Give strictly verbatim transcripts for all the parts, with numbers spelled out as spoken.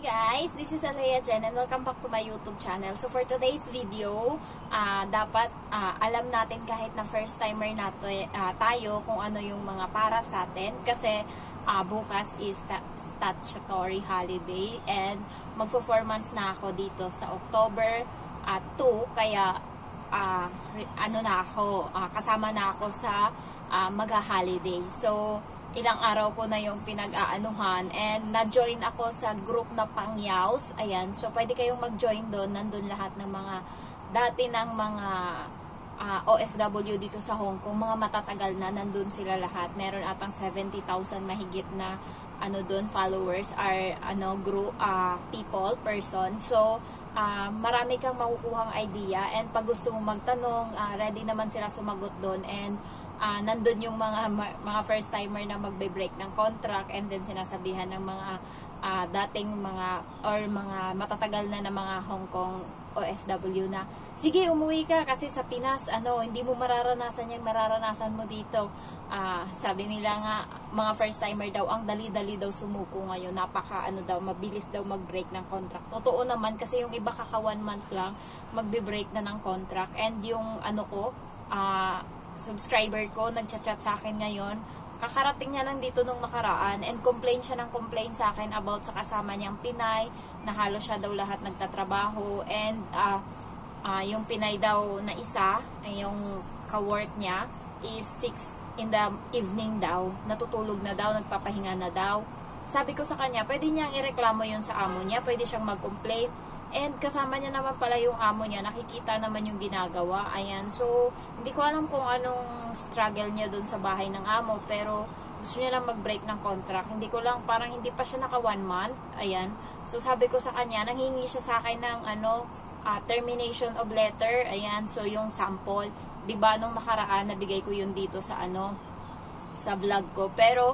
guys, this is Alea Jen and welcome back to my YouTube channel. So for today's video, uh, dapat uh, alam natin kahit na first timer nato, uh, tayo kung ano yung mga para sa atin. Kasi uh, bukas is statutory holiday and magpo-four months na ako dito sa October uh, two. Kaya uh, ano na ako, uh, kasama na ako sa uh, mag-holiday. So ilang araw ko na yung pinag-aanuhan and na-join ako sa group na Pangyaws. Ayan, so pwede kayong mag-join doon. Nandun lahat ng mga dati ng mga uh, O F W dito sa Hong Kong, mga matatagal na, nandun sila lahat. Meron atang seventy thousand mahigit na ano doon followers are ano group uh, people, person. So uh, marami kang makukuhang idea and pag gusto mo magtanong, uh, ready naman sila sumagot doon and Uh, nandun yung mga mga first timer na magbe-break ng contract and then sinasabihan ng mga uh, dating mga or mga matatagal na na mga Hong Kong O F W na sige umuwi ka kasi sa Pinas ano hindi mo mararanasan yung nararanasan mo dito. Uh, sabi nila nga mga first timer daw ang dali-dali daw sumuko ngayon, napaka ano daw mabilis daw mag-break ng contract. Totoo naman kasi yung iba kaka one month lang magbe-break na ng contract and yung ano ko ah uh, subscriber ko, nagchat-chat sa akin ngayon. Kakarating niya lang dito nung nakaraan and complain siya ng complain sa akin about sa kasama niyang Pinay, na halos siya daw lahat nagtatrabaho and uh, uh, yung Pinay daw na isa, yung ka-work niya is six in the evening daw, natutulog na daw, nagpapahinga na daw. Sabi ko sa kanya, pwede niyang ireklamo yun sa amo niya, pwede siyang mag-complain. And kasama niya naman pala yung amo niya, nakikita naman yung ginagawa. Ayan, so hindi ko alam kung anong struggle niya doon sa bahay ng amo, pero gusto niya lang mag-break ng contract. Hindi ko lang, parang hindi pa siya naka one month. Ayan, so sabi ko sa kanya, nanghingi siya sa akin ng ano, uh, termination of letter. Ayan, so yung sample, diba nung nakaraan, nabigay ko yun dito sa ano, sa vlog ko. Pero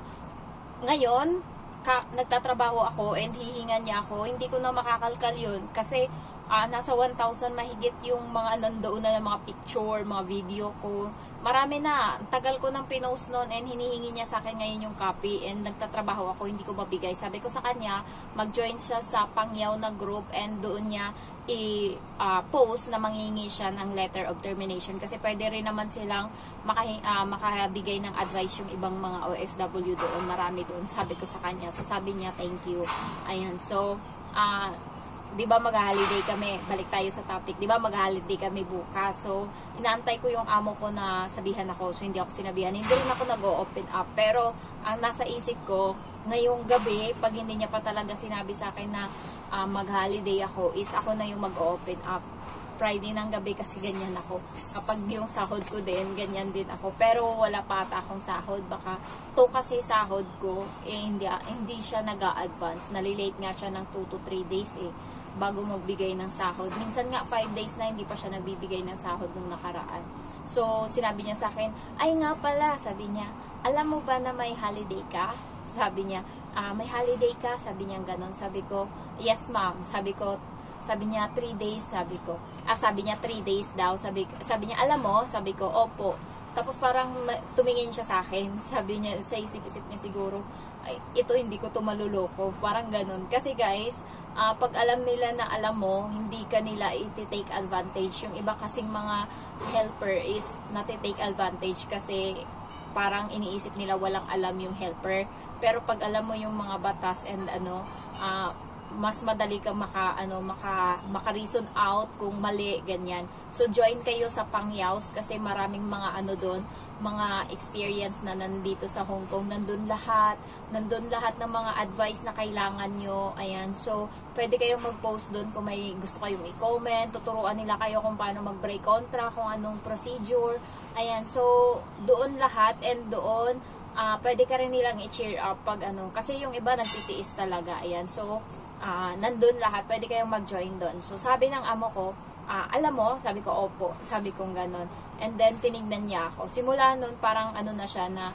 ngayon, Ka, nagtatrabaho ako and hihinga niya ako, hindi ko na makakalkal yun kasi uh, nasa one thousand mahigit yung mga nandoon na mga picture, mga video ko. Marami na. Tagal ko nang pinost noon and hinihingi niya sa akin ngayon yung copy and nagtatrabaho ako, hindi ko mabigay. Sabi ko sa kanya, mag-join siya sa Pangyaw na group and doon niya i-post uh, na manghingi siya ng letter of termination kasi pwede rin naman silang makahi, uh, makabigay ng advice yung ibang mga O F W doon. Marami doon. Sabi ko sa kanya. So sabi niya, thank you. Ayan. So, ah, uh, di ba mag-holiday kami, balik tayo sa topic, di ba mag-holiday kami bukas, so inaantay ko yung amo ko na sabihan ako, so hindi ako sinabihan, hindi rin ako nag-open up, pero ang nasa isip ko, ngayong gabi, pag hindi niya pa talaga sinabi sa akin na uh, mag-holiday ako, is ako na yung mag-open up. Friday ng gabi kasi ganyan ako. Kapag yung sahod ko din, ganyan din ako. Pero wala pa ata akong sahod. Baka to kasi sahod ko, eh, hindi, hindi siya nag-a-advance. Nalilate nga siya ng two to three days eh, bago magbigay ng sahod. Minsan nga five days na hindi pa siya nagbibigay ng sahod nung nakaraan. So, sinabi niya sa akin, ay nga pala, sabi niya, alam mo ba na may holiday ka? Sabi niya, ah, may holiday ka? Sabi niya ganon. Sabi ko, yes ma'am. Sabi ko, Sabi niya, three days, sabi ko. Ah, sabi niya, three days daw. Sabi, sabi niya, alam mo? Sabi ko, opo. Tapos parang tumingin siya sa akin. Sabi niya, sa isip-isip niya siguro, ay, ito hindi ko to maluloko. Parang ganun. Kasi guys, uh, pag alam nila na alam mo, hindi ka nila iti-take advantage. Yung iba kasing mga helper is nati-take advantage kasi parang iniisip nila walang alam yung helper. Pero pag alam mo yung mga batas and ano, ah, uh, mas madali kang maka ano maka maka-reason out kung mali ganyan. So join kayo sa Pangyaws kasi maraming mga ano doon, mga experience na nandito sa Hong Kong, nandun lahat, nandun lahat ng mga advice na kailangan nyo. Ayan, so pwede kayong mag-post doon kung may gusto kayong i-comment, tuturuan nila kayo kung paano mag-break contract, kung anong procedure. Ayan, so doon lahat and doon Uh, pwede ka rin nilang i-cheer up pag ano, kasi yung iba nagtitiis talaga, ayan, so uh, nandun lahat, pwede kayong mag-join doon. So sabi ng amo ko, uh, alam mo, sabi ko opo, sabi kong ganon, and then tinignan niya ako, simula nun parang ano na siya na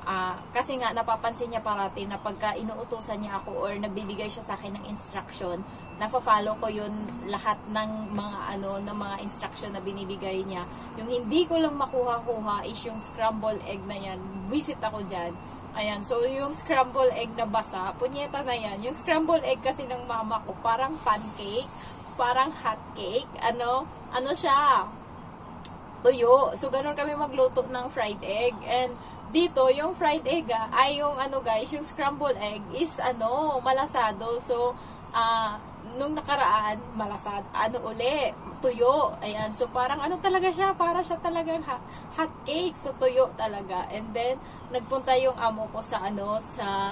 Uh, kasi nga, napapansin niya parati na pagka inuutusan niya ako or nagbibigay siya sa akin ng instruction, nafa-follow ko yun lahat ng mga ano, ng mga instruction na binibigay niya. Yung hindi ko lang makuha-kuha is yung scramble egg na yan. Visit ako dyan. Ayan, so yung scramble egg na basa, punyeta na yan. Yung scramble egg kasi ng mama ko, parang pancake, parang hot cake, ano, ano siya, tuyo. So, ganun kami magluto ng fried egg. And, dito, yung fried egg, ah, ay yung ano guys, yung scrambled egg is ano, malasado. So, ah, uh, nung nakaraan, malasad, ano uli, tuyo. Ayan, so parang ano talaga siya, para siya talagang hot, hot cake, so tuyo talaga. And then, nagpunta yung amo ko sa ano, sa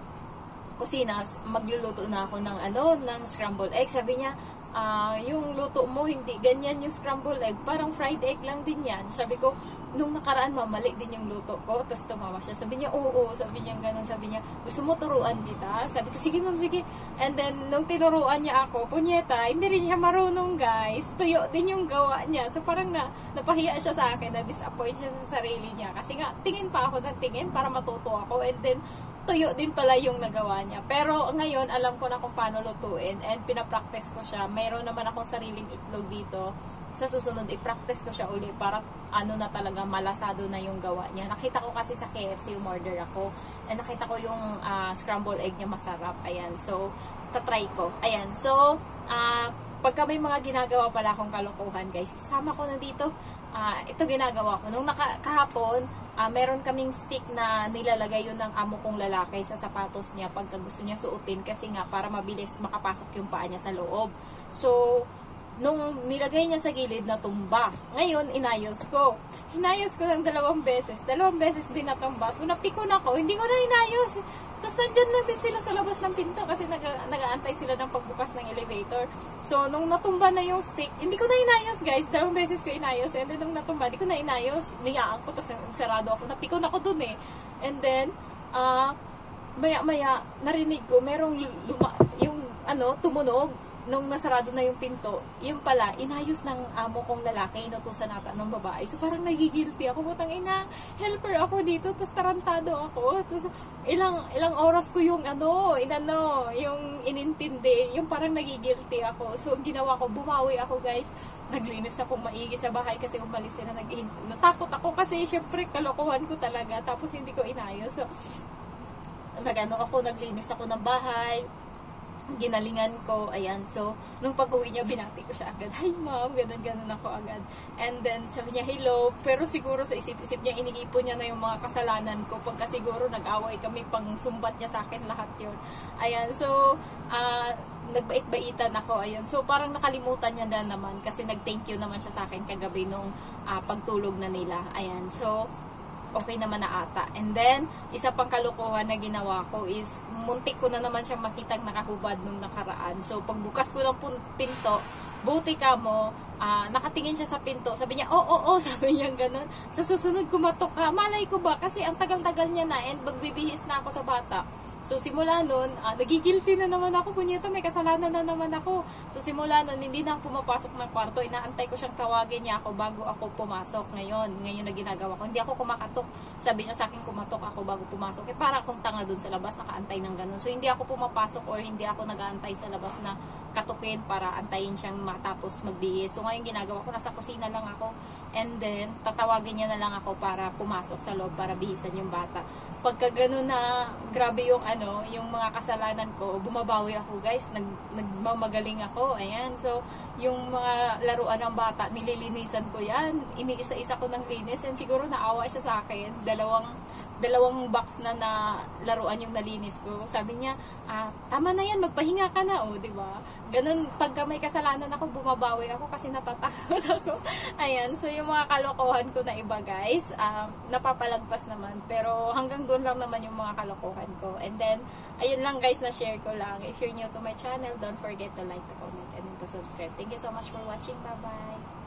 kusina, magluluto na ako ng ano, ng scrambled egg. Sabi niya, Uh, yung luto mo, hindi ganyan yung scrambled egg, parang fried egg lang din yan. Sabi ko, nung nakaraan mamali din yung luto ko, tapos tumawa siya. Sabi niya, oo, sabi niya ganun, sabi niya, gusto mo turuan kita? Sabi ko, sige ma'am, sige. And then, nung tinuruan niya ako, punyeta, hindi rin siya marunong guys, tuyo din yung gawa niya. So parang na, napahiya siya sa akin, na disappoint siya sa sarili niya. Kasi nga, tingin pa ako ng tingin para matuto ako, and then, tuyo din pala yung nagawa niya. Pero ngayon, alam ko na kung paano lutuin and pinapractice ko siya. Mayroon naman akong sariling itlog dito. Sa susunod, i-practice ko siya uli para ano na talaga, malasado na yung gawa niya. Nakita ko kasi sa K F C, umorder ako. And nakita ko yung uh, scrambled egg niya masarap. Ayan. So, tatry ko. Ayan. So, uh, pagka may mga ginagawa pala akong kalokohan, guys, isama ko na dito. Uh, ito ginagawa ko. Nung naka, kahapon, uh, meron kaming stick na nilalagay yun ng amo kong lalaki sa sapatos niya pagka gusto niya suotin kasi nga para mabilis makapasok yung paa niya sa loob. So, nung nilagay niya sa gilid na tumba, ngayon inayos ko. Inayos ko ng dalawang beses. Dalawang beses din natumba. So, napikon ako. Hindi ko na inayos. Tapos nandyan lang din sila sa labas ng pinto kasi nag-aantay sila ng pagbukas ng elevator. So, nung natumba na yung stick, hindi ko na inayos guys. Dalawang beses ko inayos. And then, nung natumba, hindi ko na inayos. Niyaan ko, tapos sarado ako. Napikon ako dun eh. And then, ah, uh, maya-maya, narinig ko, merong luma, yung, ano, tumunog. Nung nasarado na yung pinto, yung pala, inayos ng amo kong lalaki, inutusan nata ng babae. So, parang nagigilty ako. Butang ina, helper ako dito, tapos tarantado ako. Tapos, ilang, ilang oras ko yung, ano, inano, yung inintindi, yung parang nagigilty ako. So, ginawa ko, bumawi ako, guys. Naglinis ako maigi sa bahay kasi umalis sila. Nag natakot ako kasi, syempre, kalokohan ko talaga. Tapos, hindi ko inayos. So, nagano ako, naglinis ako ng bahay. Ginalingan ko, ayan. So, nung pag-uwi niya, binati ko siya agad. Hi, ma'am, ganun-ganun ako agad. And then, sabi niya, hello. Pero siguro sa isip-isip niya, iniipon niya na yung mga kasalanan ko. Pagka siguro nag-away kami, pang sumbat niya sa akin lahat yun. Ayan, so, uh, nagbait-baitan ako, ayun. So, parang nakalimutan niya na naman kasi nag-thank you naman siya sa akin kagabi nung uh, pagtulog na nila. Ayan, so, okay naman na ata. And then, isa pang kalukuhan na ginawa ko is, muntik ko na naman siyang makitang nakahubad nung nakaraan. So, pagbukas ko ng pinto, buti ka mo, uh, nakatingin siya sa pinto. Sabi niya, oo, oh, oo, oh, oh, sabi niya ganun. Sa susunod kumatok ka, malay ko ba? Kasi ang tagal-tagal niya na and magbibihis na ako sa bata. So, simula nun, uh, nagigilty na naman ako. Kunyata, may kasalanan na naman ako. So, simula nun, hindi na ako pumapasok ng kwarto. Inaantay ko siyang tawagin niya ako bago ako pumasok. Ngayon, ngayon na ginagawa ko. Hindi ako kumakatok. Sabi niya sa akin, kumatok ako bago pumasok. Eh, para akong tanga dun sa labas, nakaantay ng ganun. So, hindi ako pumapasok or hindi ako nag-aantay sa labas na katukin para antayin siyang matapos magbihis. So, ngayon ginagawa ko, nasa kusina lang ako. And then, tatawagin niya na lang ako para pumasok sa loob para bihisan yung bata. Pagka gano'n na grabe yung ano, yung mga kasalanan ko, bumabawi ako guys, nag, nagmamagaling ako, ayan. So, yung mga laruan ng bata, nililinisan ko yan, iniisa-isa ko ng linis, and siguro naawa siya sa akin, dalawang, dalawang box na na laruan yung nalinis ko. Sabi niya, ah, tama na yan, magpahinga ka na, oh, di ba? Ganun, pagka may kasalanan ako, bumabawi ako kasi natatakot ako. Ayan, so yung mga kalokohan ko na iba guys, um, napapalagpas naman, pero hanggang doon lang naman yung mga kalokohan ko. And then, ayun lang guys, na share ko lang. If you're new to my channel, don't forget to like, to comment, and to subscribe. Thank you so much for watching. Bye-bye!